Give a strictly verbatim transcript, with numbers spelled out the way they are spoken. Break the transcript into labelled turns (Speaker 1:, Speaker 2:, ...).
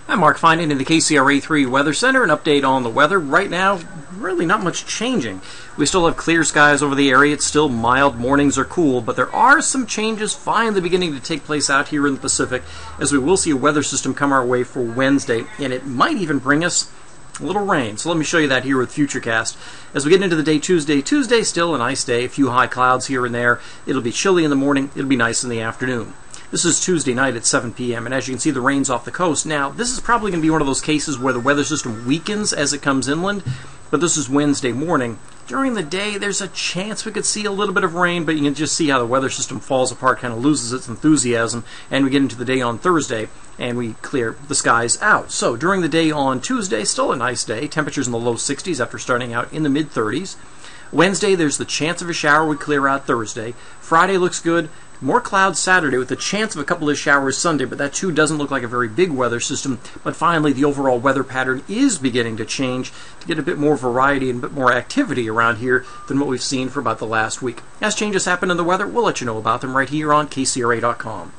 Speaker 1: I'm Mark Finan in the K C R A three Weather Center. An update on the weather. Right now, really not much changing. We still have clear skies over the area. It's still mild. Mornings are cool, but there are some changes finally beginning to take place out here in the Pacific, as we will see a weather system come our way for Wednesday, and it might even bring us a little rain. So let me show you that here with Futurecast. As we get into the day Tuesday, Tuesday still a nice day. A few high clouds here and there. It'll be chilly in the morning. It'll be nice in the afternoon. This is Tuesday night at seven p m and as you can see, the rain's off the coast. Now, this is probably going to be one of those cases where the weather system weakens as it comes inland, but this is Wednesday morning. During the day, there's a chance we could see a little bit of rain, but you can just see how the weather system falls apart, kind of loses its enthusiasm, and we get into the day on Thursday, and we clear the skies out. So, during the day on Tuesday, still a nice day. Temperatures in the low sixties after starting out in the mid thirties. Wednesday, there's the chance of a shower. We clear out Thursday. Friday looks good. More clouds Saturday with the chance of a couple of showers Sunday, but that too doesn't look like a very big weather system. But finally, the overall weather pattern is beginning to change to get a bit more variety and a bit more activity around here than what we've seen for about the last week. As changes happen in the weather, we'll let you know about them right here on K C R A dot com.